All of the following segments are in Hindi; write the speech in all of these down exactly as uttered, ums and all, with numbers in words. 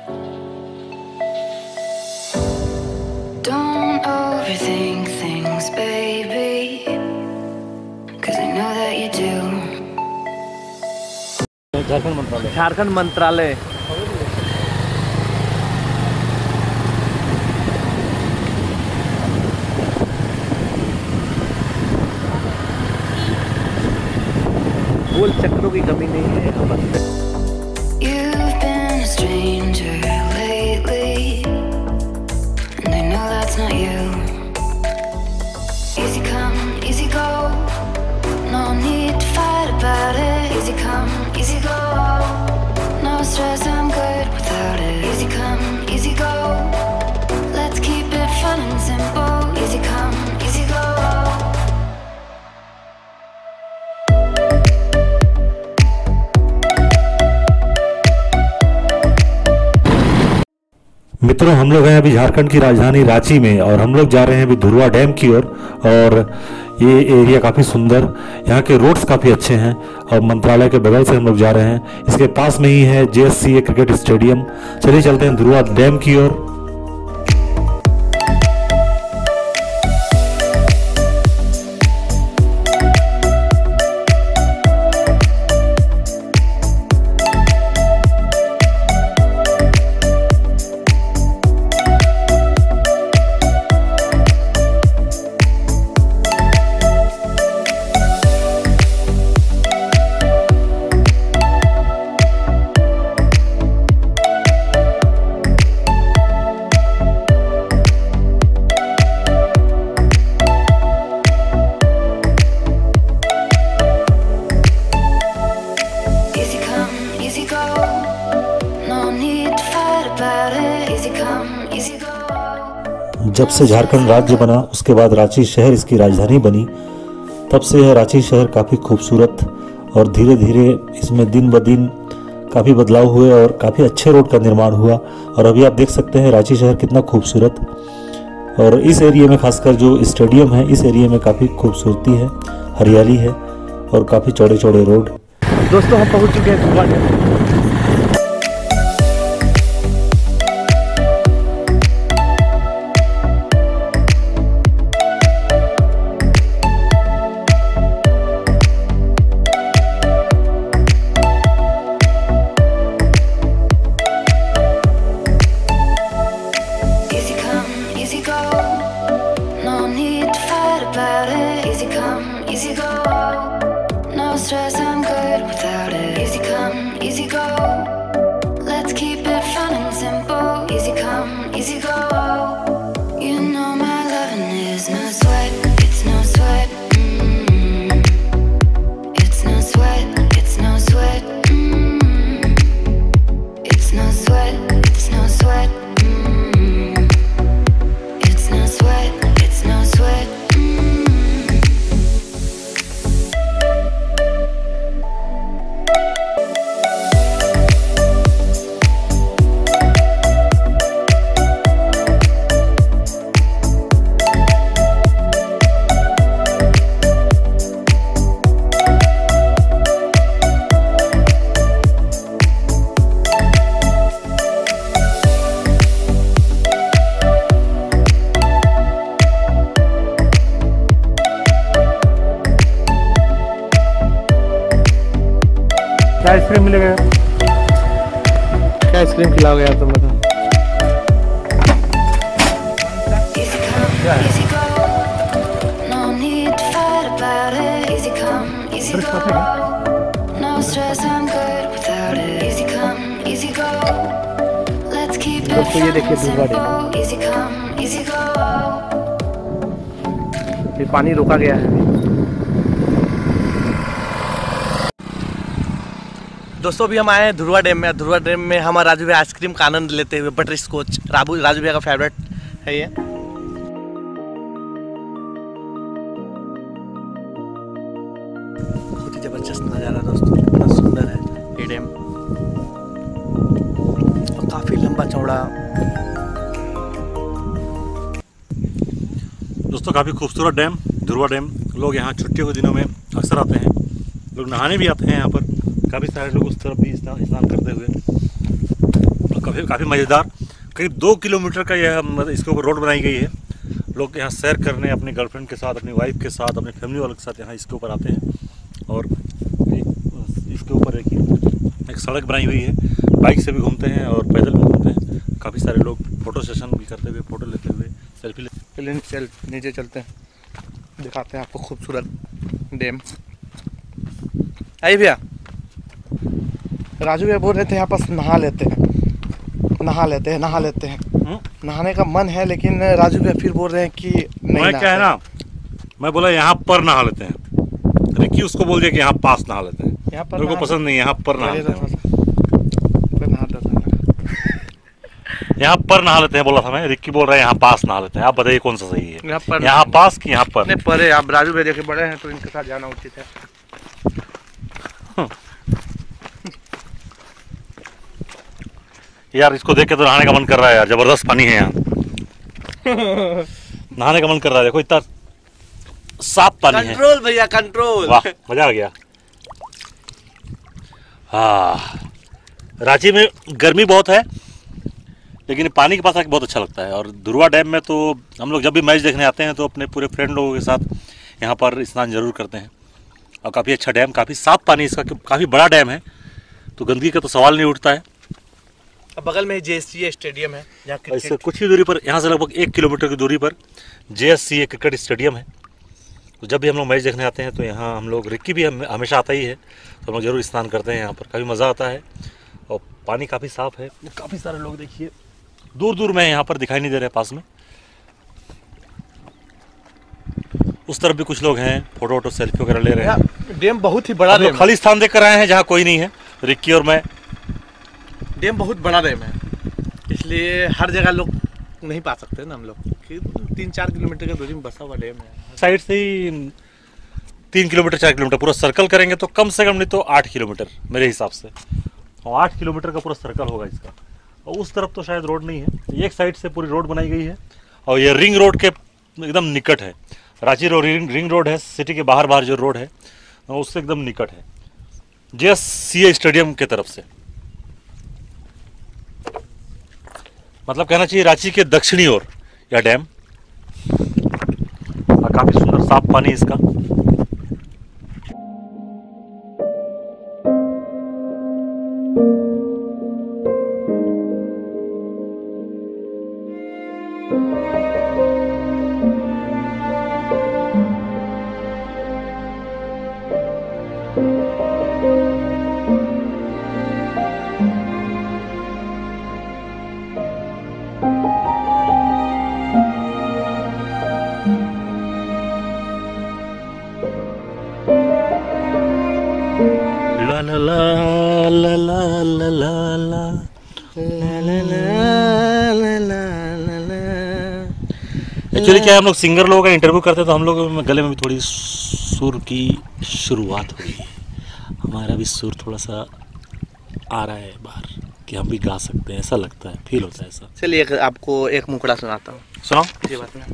Don't overthink things, baby, 'cause I know that you do. Jharkhand मंत्रालय झारखंड मंत्रालय गोल चक्रों की कमी नहीं है यहाँ पर। You've been a stranger lately, and I know that's not you. Easy come, easy go, no need to fight about it. Easy come, easy go, no stress, I'm good without it. Easy come, easy go, let's keep it fun and simple. Easy come, easy go. मित्रों, हम लोग हैं अभी झारखंड की राजधानी रांची में और हम लोग जा रहे हैं अभी धुरवा डैम की ओर। और, और ये एरिया काफ़ी सुंदर, यहाँ के रोड्स काफ़ी अच्छे हैं और मंत्रालय के बगल से हम लोग जा रहे हैं। इसके पास में ही है J S C A cricket stadium. चलिए चलते हैं धुरवा डैम की ओर। जब से झारखंड राज्य बना उसके बाद रांची शहर इसकी राजधानी बनी, तब से यह रांची शहर काफ़ी खूबसूरत और धीरे धीरे इसमें दिन ब दिन काफ़ी बदलाव हुए और काफ़ी अच्छे रोड का निर्माण हुआ। और अभी आप देख सकते हैं रांची शहर कितना खूबसूरत। और इस एरिया में खासकर जो स्टेडियम है, इस एरिया में काफ़ी खूबसूरती है, हरियाली है और काफ़ी चौड़े चौड़े रोड। दोस्तों, हम पहुंच चुके हैं Dhurwa dam. Stress, I'm good without it. Easy come, easy go, let's keep it fun and simple. Easy come, easy go, you know my loving is no sweat, it's no sweat, mm-hmm. It's no sweat, it's no sweat, mm-hmm. It's no sweat, it's no sweat, mm-hmm. It's no sweat, it's no sweat. क्या आइसक्रीम मिलेगा? क्या आइसक्रीम खिलाओगे यार तुम बताओ? क्या है? दोस्तों, ये देखिए धुरवा डैम। ये पानी रोका गया है। दोस्तों, अभी हम आए हैं धुरवा डैम में। धुरवा डैम में हम राजू भाई आइसक्रीम का आनंद लेते हुए, बटर स्कॉच राजू राजू भाई का फेवरेट है ये। बहुत ही जबरदस्त नज़ारा दोस्तों, कितना सुंदर है ये डैम और काफ़ी लंबा चौड़ा। दोस्तों, काफ़ी खूबसूरत डैम धुरवा डैम। लोग यहाँ छुट्टियों के दिनों में अक्सर आते हैं, लोग नहाने भी आते हैं यहाँ पर। काफ़ी सारे लोग उस तरफ भी स्नान करते हुए काफ़ी काफ़ी मज़ेदार। करीब दो किलोमीटर का यह मतलब इसके ऊपर रोड बनाई गई है। लोग यहाँ सैर करने अपनी गर्लफ्रेंड के साथ, अपनी वाइफ के साथ, अपनी फैमिली वालों के साथ यहाँ इसके ऊपर आते हैं। और एक इसके ऊपर एक एक सड़क बनाई हुई है, बाइक से भी घूमते हैं और पैदल भी घूमते हैं। काफ़ी सारे लोग फ़ोटो सेशन भी करते हुए, फ़ोटो लेते हुए, सेल्फी लेते चलिए चल नीचे चलते हैं, दिखाते हैं आपको खूबसूरत डैम। आइए भैया, राजू भैया बोल रहे थे यहाँ पास नहा लेते हैं, नहा लेते हैं नहा लेते हैं हुँ? नहाने का मन है, लेकिन राजू भैया फिर बोल रहे हैं कि नहीं। मैं क्या है ना, मैं बोला यहाँ पर नहा लेते हैं, रिक्की उसको बोल दिया कि यहाँ पास नहा लेते हैं। यहाँ पर मेरे को पसंद नहीं, यहाँ पर नहा लेते हैं। यहाँ पर नहा लेते हैं बोला था मैं, रिक्की बोल रहा है यहाँ पास नहा लेते हैं। आप बताइए कौन सा सही है, यहाँ पर यहाँ पास कि यहाँ पर? नहीं परे, आप राजू भैया देखे बड़े हैं तो इनके साथ जाना उचित है। यार इसको देख के तो नहाने का मन कर रहा है यार, जबरदस्त पानी है यहाँ। नहाने का मन कर रहा है, देखो इतना साफ पानी है। कंट्रोल भैया कंट्रोल। वाह मजा आ गया। हाँ, रांची में गर्मी बहुत है, लेकिन पानी के पास आके बहुत अच्छा लगता है। और धुरवा डैम में तो हम लोग जब भी मैच देखने आते हैं तो अपने पूरे फ्रेंड लोगों के साथ यहाँ पर स्नान जरूर करते हैं। और काफ़ी अच्छा डैम, काफ़ी साफ पानी इसका, काफ़ी बड़ा डैम है, तो गंदगी का तो सवाल नहीं उठता है। अब बगल में जे एस सी ए स्टेडियम है, जहाँ इससे क्रिकेट कुछ ही दूरी पर, यहाँ से लगभग एक किलोमीटर की दूरी पर J S C A cricket stadium है। तो जब भी हम लोग मैच देखने आते हैं तो यहाँ हम लोग, रिक्की भी हम हमेशा आता ही है, तो हम लोग जरूर स्नान करते हैं यहाँ पर। काफ़ी मज़ा आता है और पानी काफ़ी साफ है। काफ़ी सारे लोग देखिए दूर दूर में यहाँ पर दिखाई नहीं दे रहे, पास में उस तरफ भी कुछ लोग हैं, फोटो वोटो सेल्फी वगैरह ले रहे हैं। डैम बहुत ही बड़ा डैम, खाली स्थान देख कर आए हैं जहाँ कोई नहीं है, रिक्की और मैं। डैम बहुत बड़ा डैम है, इसलिए हर जगह लोग नहीं पा सकते ना हम लोग, कि तीन चार किलोमीटर की दूरी में बसा हुआ डैम है। साइड से ही तीन किलोमीटर चार किलोमीटर पूरा सर्कल करेंगे तो कम से कम नहीं तो आठ किलोमीटर मेरे हिसाब से, और आठ किलोमीटर का पूरा सर्कल होगा इसका। और उस तरफ तो शायद रोड नहीं है, एक साइड से पूरी रोड बनाई गई है और ये रिंग रोड के एकदम निकट है। Ranchi road ring, ring road है, सिटी के बाहर बाहर जो रोड है उससे एकदम निकट है, जे एस सी ए स्टेडियम के तरफ से। मतलब कहना चाहिए रांची के दक्षिणी ओर यह डैम, और काफी सुंदर साफ पानी इसका। ला ला ला ला ला ला ला एक्चुअली क्या है, हम लोग सिंगर लोगों का इंटरव्यू करते हैं तो हम लोग गले में भी थोड़ी सुर की शुरुआत हुई है। हमारा भी सुर थोड़ा सा आ रहा है बाहर कि हम भी गा सकते हैं, ऐसा लगता है, फील होता है ऐसा। चलिए एक आपको एक मुखड़ा सुनाता हूँ, सुनाओ। ये बात में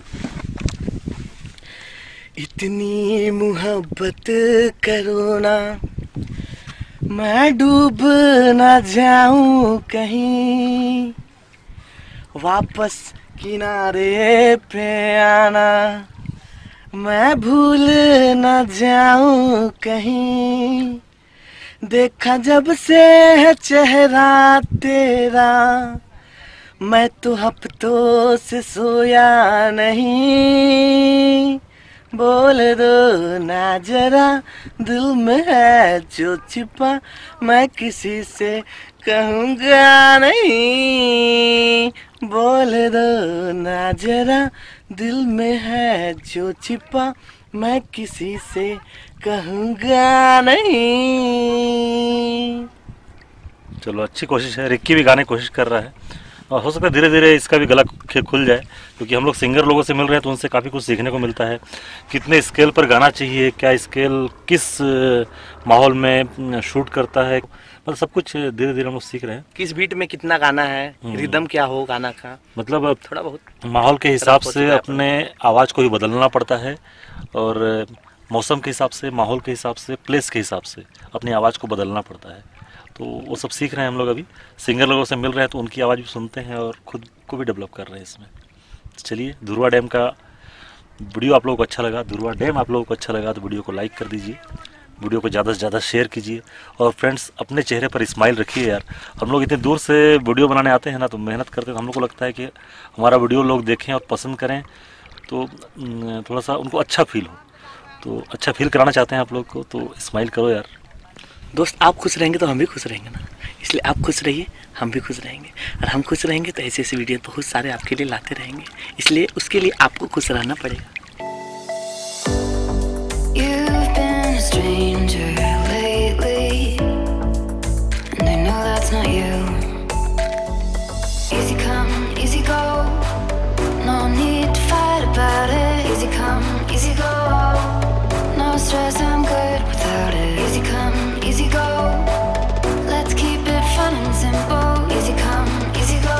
इतनी मोहब्बत करो ना, मैं डूब ना जाऊं कहीं, वापस किनारे पे आना, मैं भूल ना जाऊं कहीं, देखा जब से है चेहरा तेरा, मैं तो हफ्तों से सोया नहीं, बोल दो ना जरा दिल में है जो छिपा, मैं किसी से कहूँगा नहीं, बोल दो ना जरा दिल में है जो छिपा, मैं किसी से कहूँगा नहीं। चलो अच्छी कोशिश है, रिक्की भी गाने की कोशिश कर रहा है और हो सकता है धीरे धीरे इसका भी गला खुल जाए, क्योंकि हम लोग सिंगर लोगों से मिल रहे हैं तो उनसे काफ़ी कुछ सीखने को मिलता है। कितने स्केल पर गाना चाहिए, क्या स्केल किस माहौल में शूट करता है, मतलब सब कुछ धीरे धीरे हम लोग सीख रहे हैं। किस बीट में कितना गाना है, रिदम क्या हो गाना का, मतलब थोड़ा बहुत माहौल के हिसाब से अपने आवाज़ को भी बदलना पड़ता है, और मौसम के हिसाब से, माहौल के हिसाब से, प्लेस के हिसाब से अपनी आवाज़ को बदलना पड़ता है। तो वो सब सीख रहे हैं हम लोग अभी, सिंगर लोगों से मिल रहे हैं तो उनकी आवाज़ भी सुनते हैं और खुद को भी डेवलप कर रहे हैं इसमें। चलिए, धुरवा डैम का वीडियो आप लोगों को अच्छा लगा, धुरवा डैम आप लोगों को अच्छा लगा तो वीडियो को लाइक कर दीजिए, वीडियो को ज़्यादा से ज़्यादा शेयर कीजिए और फ्रेंड्स अपने चेहरे पर स्माइल रखिए यार। हम लोग इतने दूर से वीडियो बनाने आते हैं ना, तो मेहनत करते हैं, तो हम लोग को लगता है कि हमारा वीडियो लोग देखें और पसंद करें, तो थोड़ा सा उनको अच्छा फील हो, तो अच्छा फील कराना चाहते हैं आप लोग को, तो स्माइल करो यार। दोस्त आप खुश रहेंगे तो हम भी खुश रहेंगे ना, इसलिए आप खुश रहिए, हम भी खुश रहेंगे, और हम खुश रहेंगे तो ऐसे ऐसे वीडियो बहुत सारे आपके लिए लाते रहेंगे, इसलिए उसके लिए आपको खुश रहना पड़ेगा। You've been a stranger lately, and I know that's not you. Easy come, easy go, no need to fight about it. Easy come, easy go, no stress, I'm good without it. Easy come, easy go, let's keep it fun and simple. Easy come, easy go.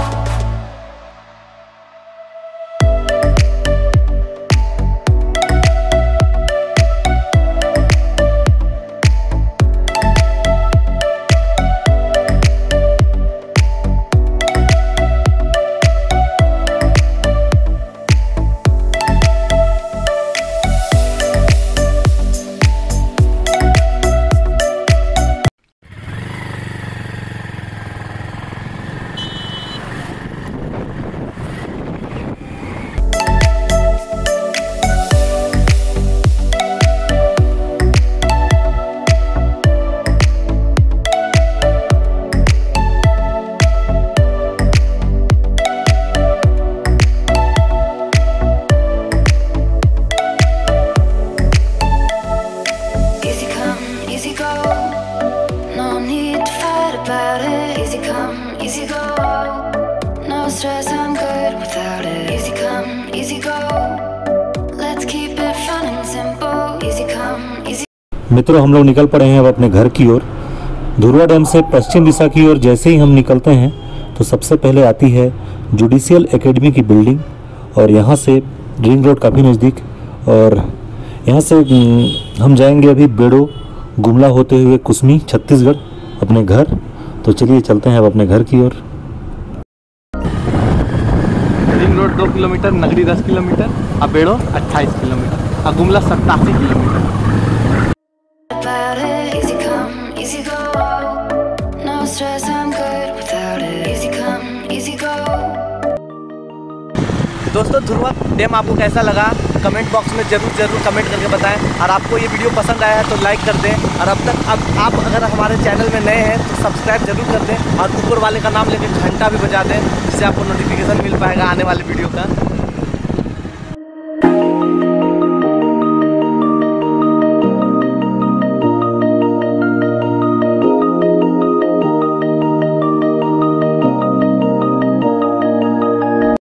Easy go, no stress, I'm good without it. Easy come, easy go, let's keep it fun and simple. Easy come, easy. मित्रों, हम लोग निकल पड़े हैं अब अपने घर की ओर। धुरवा डैम से पश्चिम दिशा की ओर जैसे ही हम निकलते हैं तो सबसे पहले आती है जुडिशियल एकेडमी की बिल्डिंग, और यहाँ से रिंग रोड काफ़ी नज़दीक, और यहाँ से हम जाएंगे अभी बेड़ो गुमला होते हुए कुसमी छत्तीसगढ़ अपने घर। तो चलिए चलते हैं अब अपने घर की ओर। रिंग रोड दो किलोमीटर, नगरी दस किलोमीटर, अबेड़ो अट्ठाईस किलोमीटर, और गुमला सत्तासी kilometre. About it. Easy come, easy go, no stress, I'm good without it. Easy come, easy go. दोस्तों, धुरवा डैम आपको कैसा लगा कमेंट बॉक्स में जरूर जरूर कमेंट करके बताएं, और आपको ये वीडियो पसंद आया है तो लाइक कर दें, और अब तक अब आप अगर हमारे चैनल में नए हैं तो सब्सक्राइब जरूर कर दें, और ऊपर वाले का नाम लेकर घंटा भी बजा दें, जिससे आपको नोटिफिकेशन मिल पाएगा आने वाले वीडियो का।